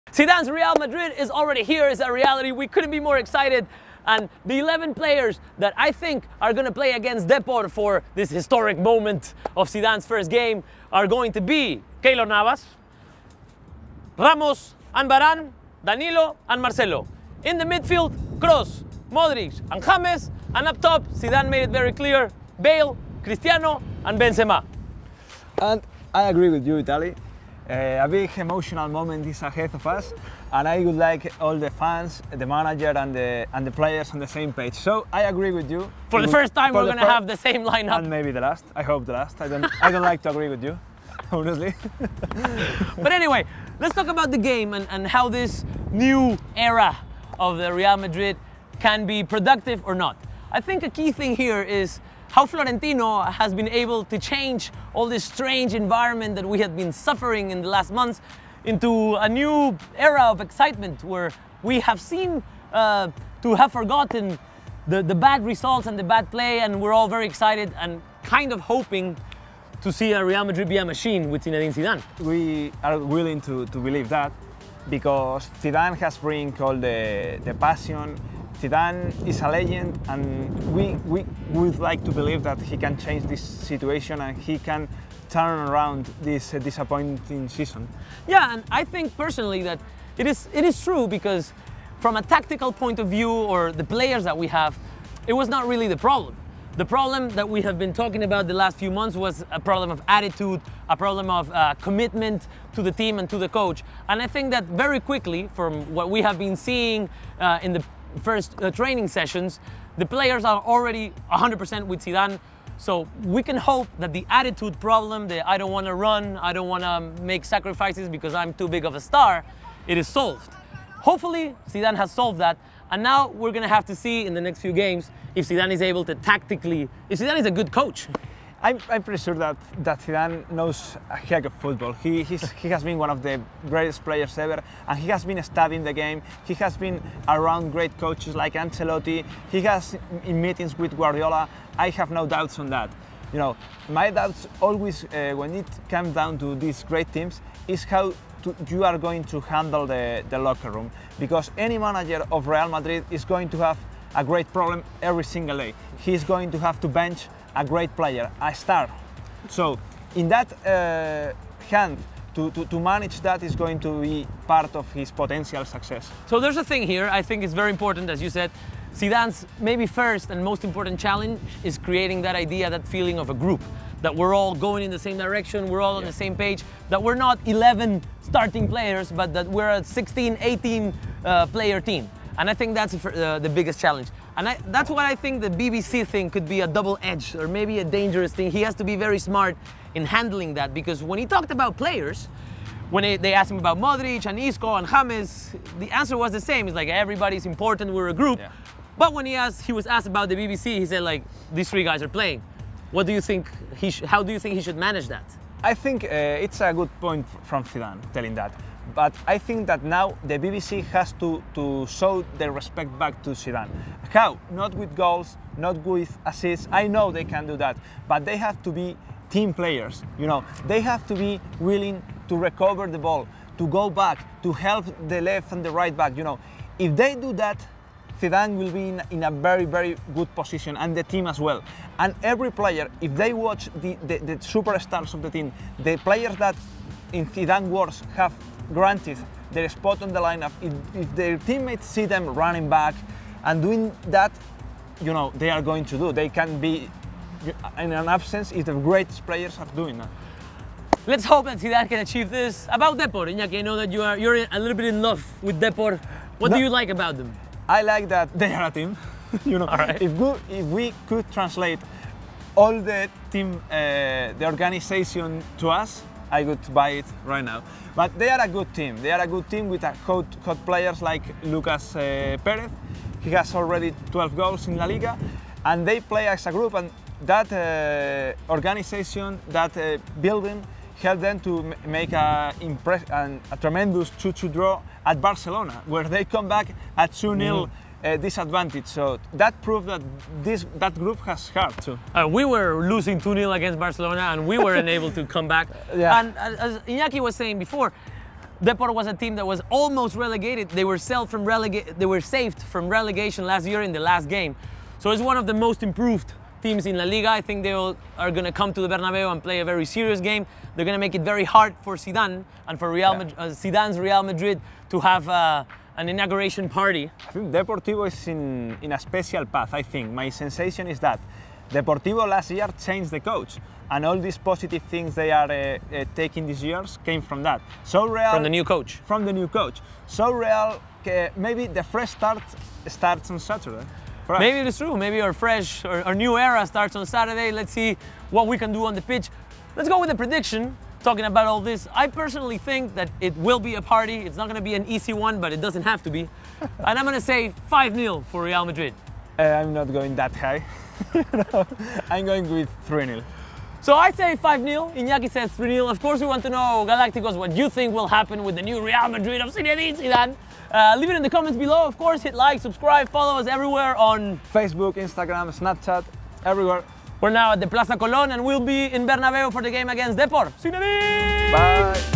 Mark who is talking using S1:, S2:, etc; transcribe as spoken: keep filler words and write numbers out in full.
S1: Zidane's Real Madrid is already here. It's a reality. We couldn't be more excited. And the eleven players that I think are going to play against Depor for this historic moment of Zidane's first game are going to be Keylor Navas, Ramos and Varane, Danilo and Marcelo. In the midfield, Kroos, Modric and James. And up top, Zidane made it very clear, Bale, Cristiano and Benzema.
S2: And I agree with you, Italy. Uh, a big emotional moment is ahead of us, and I would like all the fans, the manager and the and the players on the same page. So I agree with you.
S1: For the first time, we're going to have the same lineup.
S2: And maybe the last. I hope the last. I don't, I don't like to agree with you, honestly.
S1: But anyway, let's talk about the game and, and how this new era of the Real Madrid can be productive or not. I think a key thing here is how Florentino has been able to change all this strange environment that we had been suffering in the last months into a new era of excitement where we have seemed uh, to have forgotten the, the bad results and the bad play, and we're all very excited and kind of hoping to see a Real Madrid be a machine with Zinedine Zidane.
S2: We are willing to, to believe that because Zidane has bring all the, the passion. Zidane is a legend, and we, we would like to believe that he can change this situation and he can turn around this uh, disappointing season.
S1: Yeah, and I think personally that it is, it is true, because from a tactical point of view, or the players that we have, it was not really the problem. The problem that we have been talking about the last few months was a problem of attitude, a problem of uh, commitment to the team and to the coach. And I think that very quickly, from what we have been seeing uh, in the first uh, training sessions, the players are already one hundred percent with Zidane. So we can hope that the attitude problem, the I don't want to run, I don't want to make sacrifices because I'm too big of a star, it is solved. Hopefully Zidane has solved that, and now we're going to have to see in the next few games if Zidane is able to tactically, if Zidane is a good coach.
S2: I'm, I'm pretty sure that, that Zidane knows a heck of football. He, he's, he has been one of the greatest players ever, and he has been studying the game. He has been around great coaches like Ancelotti. He has in meetings with Guardiola. I have no doubts on that. You know, my doubts always, uh, when it comes down to these great teams, is how to, you are going to handle the, the locker room. Because any manager of Real Madrid is going to have a great problem every single day. He's going to have to bench a great player, a star. So in that uh, hand, to, to, to manage that is going to be part of his potential success.
S1: So there's a thing here, I think it's very important, as you said. Zidane's maybe first and most important challenge is creating that idea, that feeling of a group, that we're all going in the same direction, we're all on
S2: yeah.
S1: the same page, that we're not eleven starting players, but that we're a sixteen, eighteen uh, player team. And I think that's uh, the biggest challenge. And I, that's why I think the B B C thing could be a double-edged or maybe a dangerous thing. He has to be very smart in handling that, because when he talked about players, when they, they asked him about Modric and Isco and James, the answer was the same. It's like, everybody's important, we're a group. Yeah. But when he asked, he was asked about the B B C, he said, like, these three guys are playing. What do you think he sh how do you think he should manage that?
S2: I think uh, it's a good point from Zidane telling that. But I think that now the B B C has to, to show their respect back to Zidane. How? Not with goals, not with assists. I know they can do that, but they have to be team players. You know, they have to be willing to recover the ball, to go back, to help the left and the right back. You know, if they do that, Zidane will be in, in a very, very good position, and the team as well. And every player, if they watch the, the, the superstars of the team, the players that in Zidane words have granted their spot on the lineup, if, if their teammates see them running back and doing that, you know, they are going to do. They can be in an absence if the greatest players are doing that.
S1: Let's hope that Zidane can achieve this. About Depor, Iñaki, I know that you are you're a little bit in love with Depor. What no. do you like about them?
S2: I like that they are a team. You know,
S1: all right.
S2: if, we, if we could translate all the team, uh, the organization to us, I would buy it right now. But they are a good team. They are a good team with a hot, hot players like Lucas uh, Perez. He has already twelve goals in La Liga, and they play as a group. And that uh, organization, that uh, building, helped them to make a, impress an, a tremendous two two draw at Barcelona, where they come back at two nil. Mm. Uh, disadvantage, so that proved that this that group has heart too.
S1: Uh, we were losing two nil against Barcelona, and we were unable to come back.
S2: Yeah.
S1: And as Iñaki was saying before, Depor was a team that was almost relegated. They were saved from relega- They were saved from relegation last year in the last game. So it's one of the most improved teams in La Liga. I think they all are going to come to the Bernabeu and play a very serious game. They're going to make it very hard for Zidane and for Real
S2: Yeah.
S1: Mad- uh, Zidane's Real Madrid to have uh, an inauguration party.
S2: I think Deportivo is in, in a special path, I think. My sensation is that Deportivo last year changed the coach, and all these positive things they are uh, uh, taking these years came from that. So Real...
S1: From the new coach.
S2: From the new coach. So Real, uh, maybe the fresh start starts on Saturday. for us.
S1: Maybe it is true. Maybe our fresh, our, our new era starts on Saturday. Let's see what we can do on the pitch. Let's go with a prediction. Talking about all this, I personally think that it will be a party. It's not going to be an easy one, but it doesn't have to be. And I'm going to say five nil for Real Madrid.
S2: Uh, I'm not going that high. No, I'm going with three nil.
S1: So I say five nil, Iñaki says three nil. Of course, we want to know, Galacticos, what you think will happen with the new Real Madrid of Zinedine Zidane. Uh, leave it in the comments below. Of course, hit like, subscribe, follow us everywhere on
S2: Facebook, Instagram, Snapchat, everywhere.
S1: We're now at the Plaza Colón and we'll be in Bernabeu for the game against Depor. Zinedine!
S2: Bye.